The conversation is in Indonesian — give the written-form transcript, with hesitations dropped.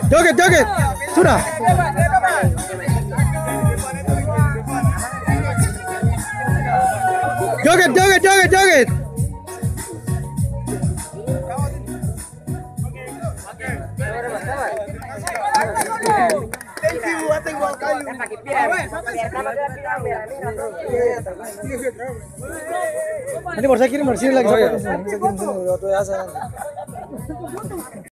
Joget, joget. Sudah. Joget, joget, joget, joget. Nanti baru saya kirim dari sini lagi.